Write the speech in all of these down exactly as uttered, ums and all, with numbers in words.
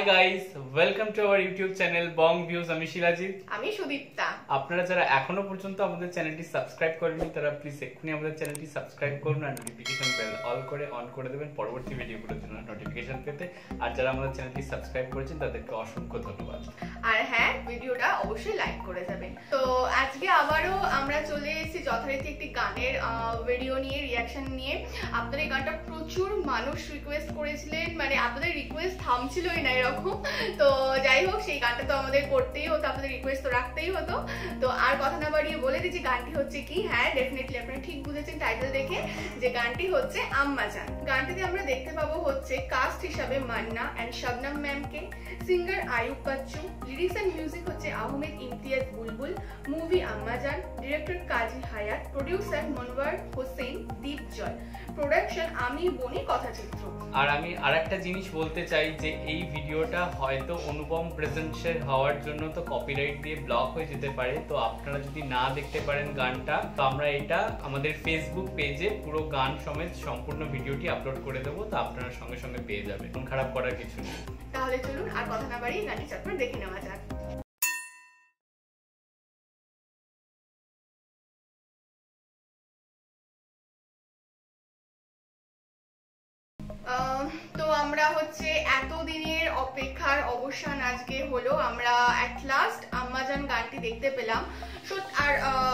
Guys, welcome to our YouTube channel Bong Views. আমি শিলাজিৎ, আমি সুদীপ্তা। আপনারা যারা এখনো পর্যন্ত আমাদের চ্যানেলটি সাবস্ক্রাইব করেননি তারা প্লিজ এক্ষুনি আমাদের চ্যানেলটি সাবস্ক্রাইব করুন আর নোটিফিকেশন বেল অল করে অন করে দেবেন পরবর্তী ভিডিওগুলোর জন্য নোটিফিকেশন পেতে। আর যারা আমাদের চ্যানেলটি সাবস্ক্রাইব করেছেন তাদেরকে অসংখ্য ধন্যবাদ। আর হ্যাঁ, ভিডিওটা অবশ্যই লাইক করে যাবেন। তো আজকে আবারও আমরা চলে এসেছি যথারীতি একটি গানের ভিডিও নিয়ে, রিয়াকশন নিয়ে। আপনাদের এই গানটা প্রচুর মানুষ রিকোয়েস্ট করেছিলেন, মানে আপনাদের রিকোয়েস্ট থামছিলই না এরকম। তো যাই হোক, সেই গানটা তো আমাদের করতেই হতো, আপনাদের রিকোয়েস্ট তো রাখতেই হতো। তো আর কথা না বাড়িয়ে বলে দিচ্ছি গানটি হচ্ছে কি। হ্যাঁ, ডেফিনেটলি আপনারা ঠিক বুঝেছেন টাইটেল দেখে যে গানটি হচ্ছে আম্মাজান। গানটিতে আমরা দেখতে পাবো হচ্ছে কাস্ট হিসাবে মান্না এন্ড শবনম ম্যামকে, singer Ayub Bachchu, lyrics and music হচ্ছে Ahmed Imtiaz Bulbul, movie Ammajan, director Kazi Hayat, producer Monowar Hossain Deep Joy, production Ami Boni Kathachitra. আর আমি আরেকটা জিনিস বলতে চাই যে এই ভিডিওটা হয়তো অনুপম প্রেজেন্সের হওয়ার জন্য তো কপিরাইট দিয়ে ব্লক হয়ে যেতে পারে। তো আপনারা যদি না দেখতে পারেন গানটা, তো আমরা এটা আমাদের ফেসবুক পেজে পুরো গান সমেত সম্পূর্ণ ভিডিওটি আপলোড করে দেবো, তো আপনারা সঙ্গে সঙ্গে পেয়ে যাবেন। মন খারাপ করার কিছু নেই। তাহলে চলুন আর কথা না বাড়িয়ে গানটি চটপট দেখে নেওয়া যাক। তো আমরা হচ্ছে এতদিনের অপেক্ষার অবসান আজকে হলো, আমরা অ্যাট লাস্ট আম্মাজান গানটি দেখতে পেলাম। আর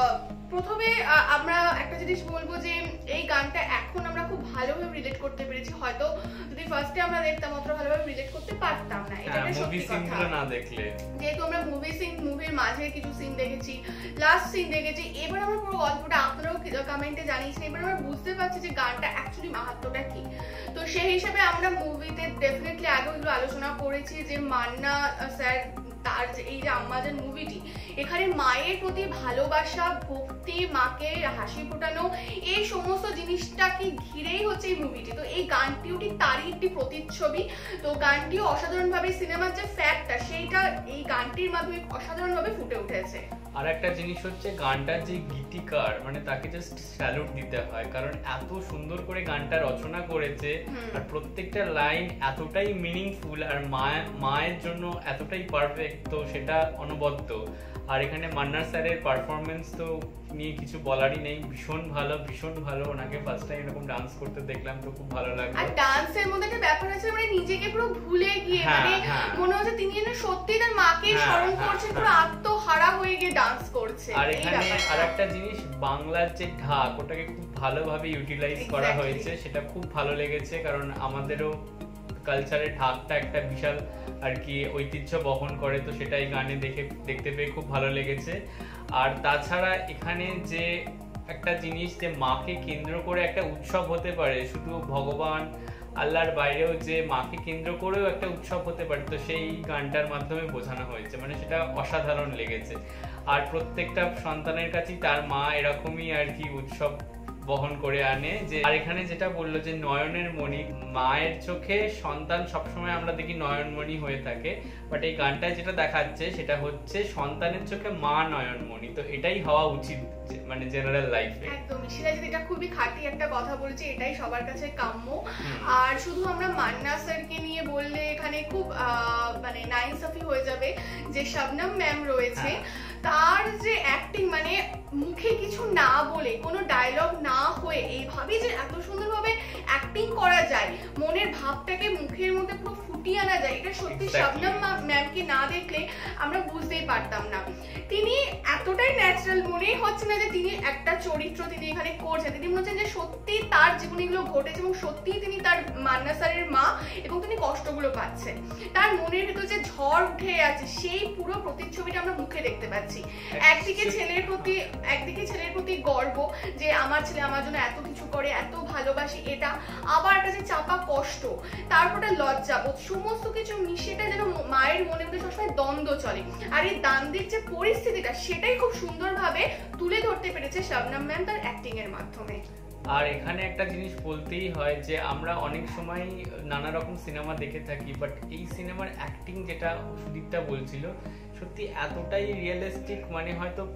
প্রথমে আমরা একটা জিনিস বলবো যে এই গানটা এখন আমরা খুব ভালোভাবে রিলেট করতে পেরেছি। হয়তো যদি ফার্স্টে আমরা দেখতাম অত ভালোভাবে রিলেট করতে পারতাম না, এটা একটা সত্যি কথা। না দেখলে যেহেতু আমরা মুভি সিন মুভির মাঝে কিছু সিন দেখেছি, লাস্ট সিন দেখেছি, এবার আমরা পুরো গল্পটা আপনারাও কমেন্টে জানিয়েছেন, এবার আমরা বুঝতে পারছি যে গানটা অ্যাকচুয়ালি মাহাত্ম্যটা কি। তো সেই হিসেবে আমরা মুভিতে ডেফিনেটলি আগেও এগুলো আলোচনা করেছি যে মান্না স্যার তার এই যে আম্মাজান মুভিটি, এখানে মায়ের প্রতি ভালোবাসা, ভক্তি, মাকে হাসি ফোটানো, এই সমস্ত জিনিসটাকে ঘিরেই হচ্ছে এই মুভিটি। তো এই গানটিও ঠিক তারই একটি প্রতিচ্ছবি। তো গানটিও অসাধারণভাবে সিনেমার যে ফ্যাক্টটা সেইটা এই গানটির মাধ্যমে অসাধারণভাবে ফুটে উঠেছে। আর একটা জিনিস হচ্ছে গানটার যে গীতিকার, মানে তাকে জাস্ট স্যালুট দিতে হয়, কারণ এত সুন্দর করে গানটা রচনা করেছে আর প্রত্যেকটা লাইন এতটাই মিনিংফুল আর মায়ের জন্য এতটাই পারফেক্ট, তো সেটা অনবদ্য। আর এখানে মান্নার স্যারের পারফরমেন্স তো নিয়ে কিছু বলারই নেই, ভীষণ ভালো ভীষণ ভালো। ওনাকে ফার্স্ট টাইম এরকম ডান্স করতে দেখলাম, তো খুব ভালো লাগলো। আর ডান্সের মধ্যে একটা ব্যাপার আছে, মানে নিজেকে পুরো ভুলে গিয়ে, মানে মনে হচ্ছে তিনি যেন সত্যি তার মাকে স্মরণ করছেন, পুরো আত্মহারা হয়ে গিয়ে ডান্স করছে। আর এখানে আরেকটা জিনিস, বাংলার যে ঢাক, ওটাকে খুব ভালোভাবে ইউটিলাইজ করা হয়েছে, সেটা খুব ভালো লেগেছে। কারণ আমাদেরও কালচারে ঢাকটা একটা বিশাল আর কি ঐতিহ্য বহন করে, তো সেটা এই গানে দেখে দেখতে পেয়ে খুব ভালো লেগেছে। আর তাছাড়া এখানে যে একটা জিনিস যে মাকে কেন্দ্র করে একটা উৎসব হতে পারে, শুধু ভগবান আল্লাহর বাইরেও যে মাকে কেন্দ্র করেও একটা উৎসব হতে পারে, তো সেই গানটার মাধ্যমে বোঝানো হয়েছে, মানে সেটা অসাধারণ লেগেছে। আর প্রত্যেকটা সন্তানের কাছেই তার মা এরকমই আর কি উৎসব বহন করে আনে। যে আর এখানে যেটা বললো যে নয়নের মণি, মায়ের চোখে সন্তান সবসময় আমরা দেখি নয়নমণি হয়ে থাকে, বাট এই গানটায় যেটা দেখাচ্ছে সেটা হচ্ছে সন্তানের চোখে মা নয়নমণি। তো এটাই হওয়া উচিত মানে জেনারেল লাইফে। একদম শিলাজিৎ এটা খুবই খাঁটি একটা কথা বলছে, এটাই সবার কাছে কাম্য। আর শুধু আমরা মান্না স্যারকে নিয়ে বললে এখানে খুব মানে নাইনসাফি হয়ে যাবে। যে শবনম ম্যাম রয়েছে, তার যে অ্যাক্টিং, মানে মুখে কিছু না বলে, কোনো ডায়লগ না হয়ে এইভাবে যে এত সুন্দরভাবে অ্যাক্টিং করা যায়, মনের ভাবটাকে মুখের মধ্যে পুরো ফুটিয়ে আনা যায়, এটা সত্যি শবনম ম্যামকে না দেখলে আমরা বুঝতেই পারতাম না। তিনি এতটাই ন্যাচারাল, মনেই হচ্ছে না যে তিনি একটা চরিত্র তিনি এখানে করছেন। তিনি মনে হচ্ছেন যে সত্যি তার জীবনে এগুলো ঘটেছে এবং সত্যি তিনি তার মান্না স্যারের মা এবং তিনি কষ্টগুলো পাচ্ছেন। তার মনের ভিতরে যে ঝড় উঠে আছে সেই পুরো প্রতিচ্ছবিটা আমরা মুখে দেখতে পাচ্ছি। একদিকে ছেলের প্রতি একদিকে ছেলের প্রতি গর্ব যে আমার ছেলে আমার জন্য এত কিছু করে, এত ভালোবাসি, এটা আবার একটা যে চাপা কষ্ট, তারপরে লজ্জা বোধ, সমস্ত কিছু মিশেটা যেন মায়ের মনের মধ্যে সবসময় দ্বন্দ্ব চলে। আর এই দ্বন্দ্বের যে পরিস্থিতিটা সেটাই খুব সুন্দরভাবে তুলে ধরতে পেরেছে শবনম ম্যাম তার অ্যাক্টিং এর মাধ্যমে। আর এখানে একটা জিনিস বলতেই হয় যে আমরা অনেক সময় নানা রকম সিনেমা দেখে থাকি, বাট এই সিনেমার অ্যাক্টিং যেটা সুদীপটা বলছিল সত্যি এতটাই রিয়েলিস্টিক, মানে হয়তো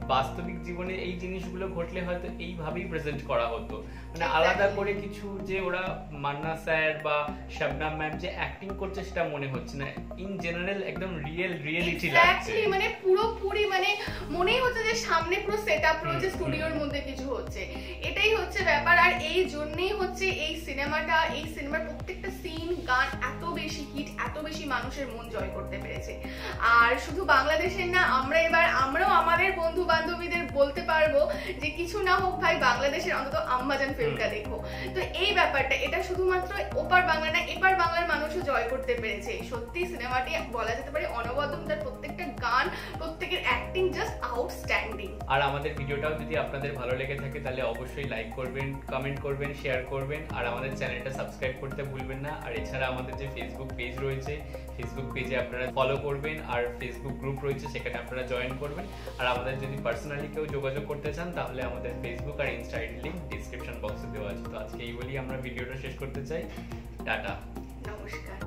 বাস্তবিক জীবনে এই জিনিসগুলো ঘটলে হয়তো এইভাবেই প্রেজেন্ট করা হতো, মানে Exactly. আলাদা করে কিছু যে ওরা মান্না স্যার বা শবনম ম্যাম যে অ্যাক্টিং করছে সেটা মনে হচ্ছে না, ইন জেনারেল একদম রিয়েল রিয়েলিটি লাগছে। এক্স্যাক্টলি, মানে পুরোপুরি মানে মনেই হচ্ছে যে সামনে পুরো সেটআপ রয়েছে, স্টুডিওর মধ্যে কিছু হচ্ছে, এটাই হচ্ছে ব্যাপার। আর এই জন্যই হচ্ছে এই সিনেমাটা, এই সিনেমার প্রত্যেকটা সিন গান এত বেশি হিট, এত বেশি মানুষের মন জয় করতে পেরেছে। আর শুধু বাংলাদেশের না, আমরা এবার আমরাও আমাদের বন্ধু বান্ধবীদের বলতে পারবো যে কিছু না হোক ভাই বাংলাদেশের অন্তত আম্মাজান ফিল্মটা দেখো। তো এই ব্যাপারটা, এটা শুধুমাত্র ওপার বাংলা না, এপার বাংলার মানুষও জয় করতে পেরেছে। সত্যি সিনেমাটি বলা যেতে পারে অনবদ্য, তার প্রত্যেকটা গান, প্রত্যেকের অ্যাক্টিং জাস্ট আউটস্ট্যান্ডিং। আর আমাদের ভিডিওটাও যদি আপনাদের ভালো লেগে থাকে তাহলে অবশ্যই লাইক করবেন, কমেন্ট করবেন, শেয়ার করবেন, আর আমাদের চ্যানেলটা সাবস্ক্রাইব করতে ভুলবেন না। আর এছাড়া আমাদের যে ফেসবুক পেজ রয়েছে, ফেসবুক পেজে আপনারা ফলো করবেন, আর ফেসবুক গ্রুপ রয়েছে সেখানে আপনারা জয়েন করবেন। আর আমাদের যদি পার্সোনালি কেউ যোগাযোগ করতে চান তাহলে আমাদের ফেসবুক আর ইনস্টা আইডি লিংক ডিসক্রিপশন বক্সে দেওয়া আছে। তো আজকে এই বলেই আমরা ভিডিওটা শেষ করতে চাই। টাটা, নমস্কার।